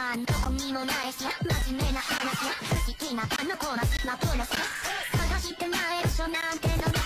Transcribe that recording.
なんどこにもないし真面目な話や不思議なあの子のスマホのせ探してない場所なんての